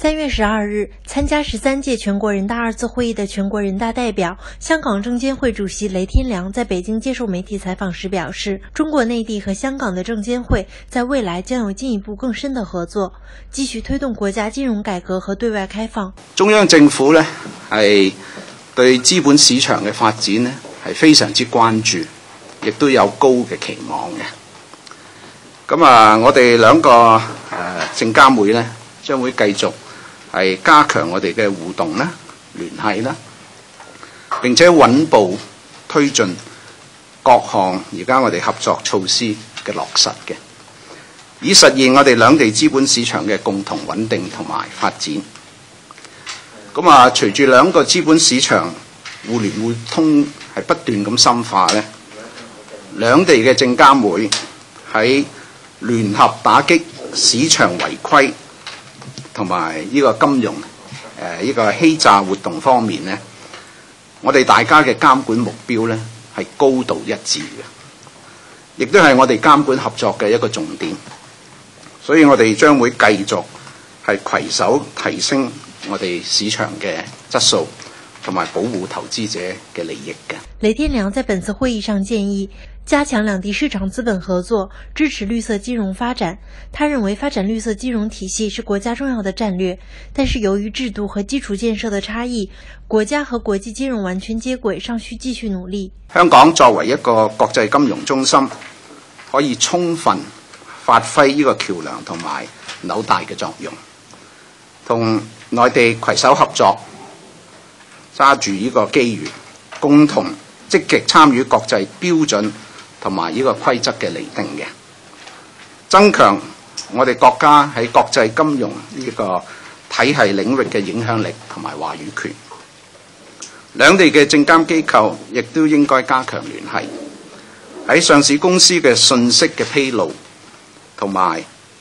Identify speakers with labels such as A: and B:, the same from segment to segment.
A: 3月12日，參加13屆全國人大2次會議的全國人大代表、香港證監會主席雷天良在北京接受媒體採訪時表示，中國內地和香港的證監會在未來將有進一步更深的合作，繼續推動國家金融改革和對外開放。
B: 中央政府呢係對資本市場嘅發展呢係非常之關注，亦都有高嘅期望嘅。咁我哋兩個證監會呢將會繼續係加強我哋嘅互動啦、聯繫啦，並且穩步推進各項而家我哋合作措施嘅落實嘅，以實現我哋兩地資本市場嘅共同穩定同埋發展。咁隨住兩個資本市場互聯互通係不斷咁深化咧，兩地嘅證監會喺聯合打擊市場違規同埋呢個金融呢個欺詐活動方面呢，我哋大家嘅監管目標呢係高度一致嘅，亦都係我哋監管合作嘅一個重點。所以我哋將會繼續係攜手提升我哋市場嘅質素，同埋保護投資者嘅利益嘅。
A: 雷天良在本次會議上建議加強兩地市場資本合作，支持綠色金融發展。他認為發展綠色金融體系是國家重要的戰略，但是由於制度和基礎建設的差異，國家和國際金融完全接軌尚需繼續努力。
B: 香港作為一個國際金融中心，可以充分發揮呢個橋梁同埋紐帶嘅作用，同內地攜手合作，揸住呢個機遇，共同積極參與國際標準同埋呢個規則嘅釐定嘅，增強我哋國家喺國際金融呢個體系領域嘅影響力同埋話語權。兩地嘅證監機構亦都應該加強聯繫，喺上市公司嘅信息嘅披露同埋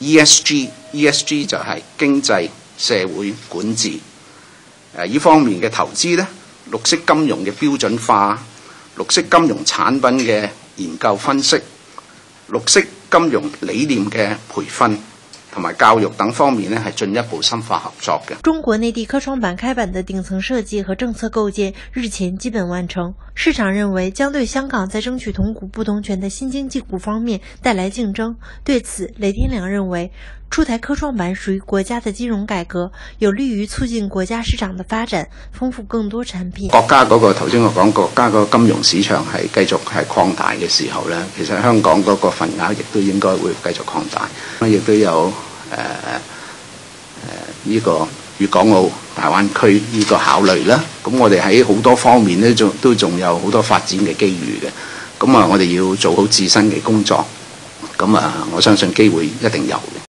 B: ESG 就係經濟社會管治呢方面嘅投資呢，綠色金融嘅標準化、綠色金融產品嘅研究分析、綠色金融理念嘅培訓同埋教育等方面呢，係進一步深化合作嘅。
A: 中國內地科創板開板的頂層設計和政策構建日前基本完成，市場認為將對香港在爭取同股不同權的新經濟股方面帶來競爭。對此，雷天良認為出台科創板屬於國家的金融改革，有利於促進國家市場的發展，豐富更多產品。
B: 國家嗰個頭先我講國家個金融市場係繼續係擴大嘅時候咧，其實香港嗰個份額亦都應該會繼續擴大。亦都有呢個粵港澳大灣區呢個考慮啦。咁我哋喺好多方面咧，都仲有好多發展嘅機遇嘅。咁我哋要做好自身嘅工作。咁我相信機會一定有嘅。